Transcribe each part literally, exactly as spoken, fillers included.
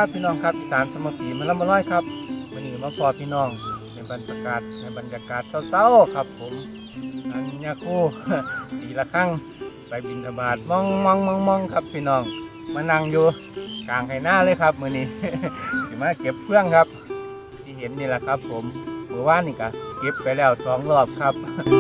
ครับพี่น้องครับอีสานสมศรีมันละมาร้อยครับวันนี้มาพอพี่น้องในบรรยากาศในบรรยากาศเศร้าๆครับผมอันยาคู่ตีละครั้งไปบินธบาตมองมองมองมองครับพี่น้องมานั่งอยู่กลางไห่หน้าเลยครับมือนี้ มาเก็บเฟื่องครับที่เห็นนี่แหละครับผมเมื่อวานนี่ก็เก็บไปแล้วสองรอบครับ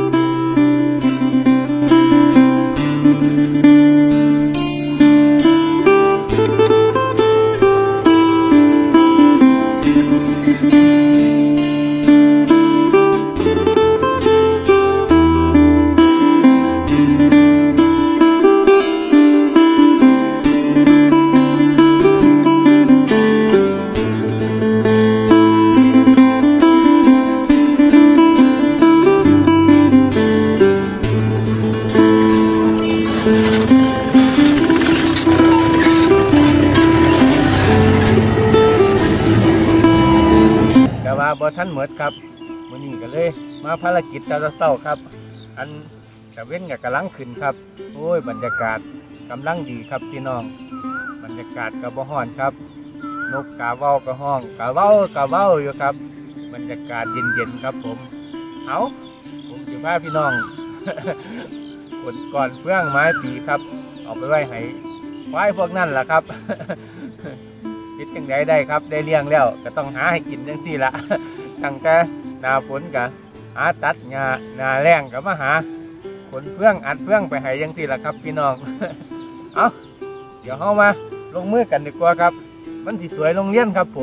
แต่ว่าบอท่านเหมือดครับวันนี้ก็เลยมาภารกิจเจ้าเศร้าครับอันกระเว้นกับกระลังขึ้นครับโอ้ยบรรยากาศกำลังดีครับพี่น้องบรรยากาศกระบห้อนครับนกกาเว้ากระห้องกาเว้ากาเว้าอยู่ครับบรรยากาศเย็นๆครับผมเอาผมจะพาพี่น้อง ขนก่อนเฟื่องไม้ปีครับเอาไปไว้ให้ควายพวกนั่นแหละครับ คิดจังไดได้ครับได้เลี้ยงแล้วก็ต้องหาให้กินจังสี่ละ ตั้งแต่หน้าฝนกับหาตัดหญ้าหน้าแล้งกับมาหาขนเฟื่องอัดเฟื่องไปให้จังสี่ละครับพี่น้อง เอาเดี๋ยวเข้ามาลงมือกันดีกว่าครับมันสิสวยโรงเรียนครับผม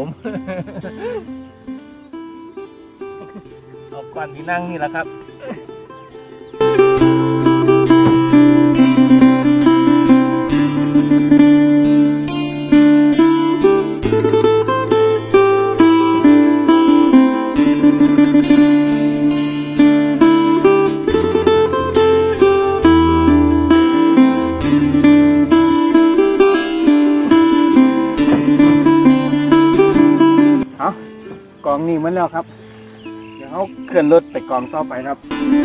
เอาก่อนที่นั่งนี่แหละครับกองนี่มันแล้วครับเดี๋ยวเขาเคลื่อนรถไปกองต่อไปครับ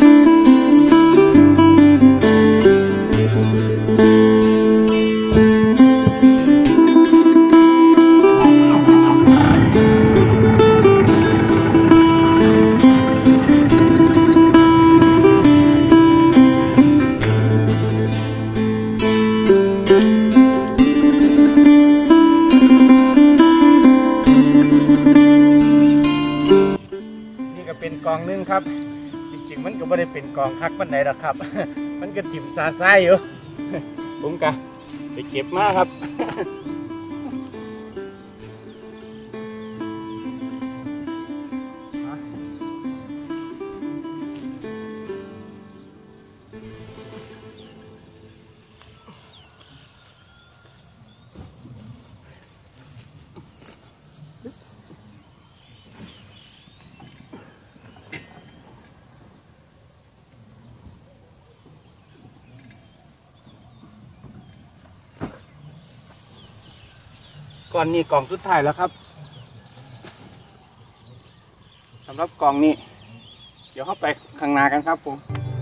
เป็นกองนึงครับจริงๆมันก็ไม่ได้เป็นกองคักปันใดหรอกครับ มันก็ถิ่มซาซ่าอยู่ ผมกะไปเก็บมาครับ ก่อนนี้กล่องสุดท้ายแล้วครับสำหรับกล่องนี้เดี๋ยวเข้าไปข้างหน้ากันครับผม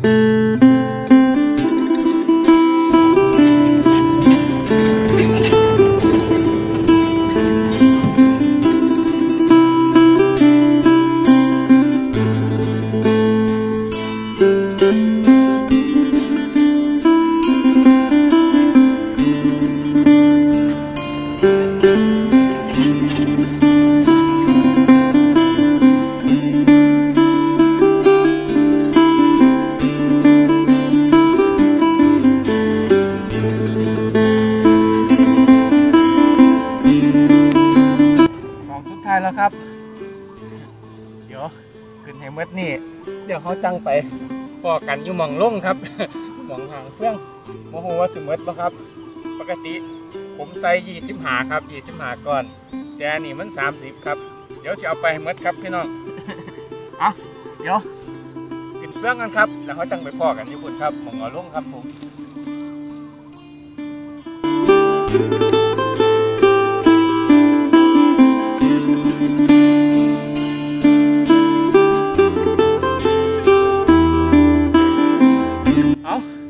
แล้วครับเดี๋ยวขึ้นให้เมื่อนี่เดี๋ยวเขาจังไปพอกันอยู่หม่องลุ่งครับ หม่องห่างเฟื่องโมโหว่าถึงเมื่อปะครับปกติผมใส่ยี่สิบหาครับยี่สิบหาก่อนแต่นี่มันสามสิบครับเดี๋ยวจะเอาไปให้เมื่อครับพี่น้อง อ่ะเดี๋ยวขึ้นเฟื่องกันครับแล้วเขาจังไปพอกันอยู่บนครับหม่องเอาลุ่งครับผม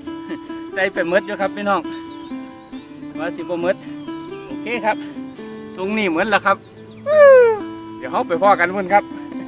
ใจไปมืดอยู่ครับพี่น้องว่าสิบมืดโอเคครับตรงนี้เหมือนแล้วครับเดี๋ยวเขาไปพ่อกันเพื่อนครับ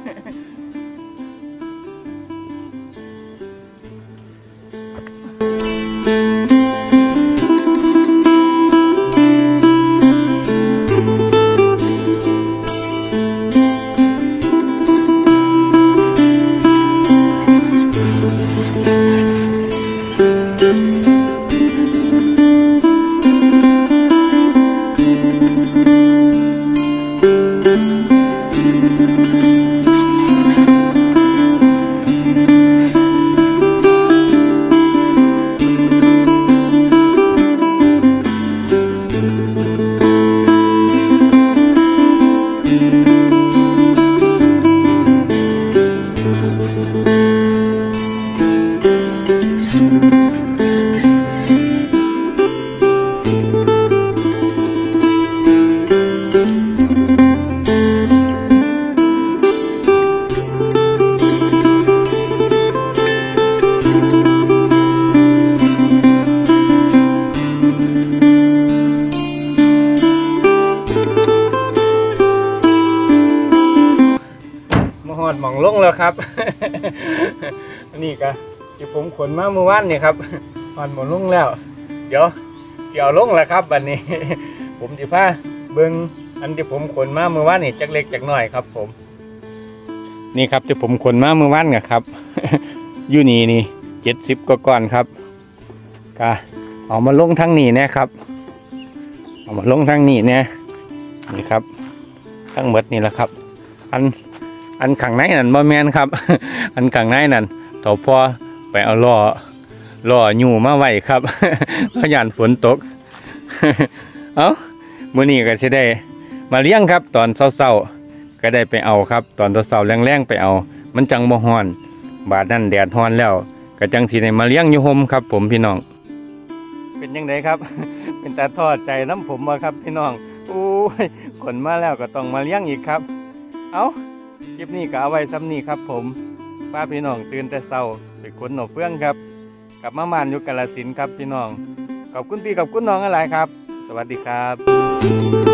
หอดหมองลงแล้วครับ นี่ก็ที่ผมขนมาเมื่อวานนี่ครับหอดหมองลงแล้วเดี๋ยวเจียวลงแล้วครับวันนี้ ผมจะพาเบิ้งอันที่ผมขนมาเมื่อวานนี่จักเล็กจักน้อยครับผมนี่ครับที่ผมขนมาเมื่อวานเนี่ยครับ อยู่นี่นี่เจ็ดสิบกว่าก้อนครับก็เอามาลงทั้งนี้นะครับเอามาลงทั้งนี้เนี่ยนี่ครับทั้งหมดนี่แหละครับอันอันขังในนั่นบ่แมนครับ อันขังในนั่นต่อพอไปเอาล่อล่ออยู่มาไว้ครับเพราะยานฝนตก เอ้ามื้อนี้ก็จะได้มาเลี้ยงครับตอนเช้าๆก็ได้ไปเอาครับตอนเช้าๆแรงๆไปเอามันจังบ่ฮ้อนบาดนั้นแดดฮ้อนแล้วก็จังสิได้มาเลี้ยงอยู่ห่มครับผมพี่น้องเป็นยังไงครับ เป็นตาทอดใจน้ำผมมาครับพี่น้องโอ้ยขนมาแล้วก็ต้องมาเลี้ยงอีกครับเอ้าคลิปนี้ก็เอาไว้ซ้ำนี้ครับผมป้าพี่น้องตื่นแต่เช้าไปขนหน่อเฟืองครับกลับมาม่านอยู่กาฬสินธุ์ครับพี่น้องขอบคุณพี่ขอบคุณน้องอะไรครับสวัสดีครับ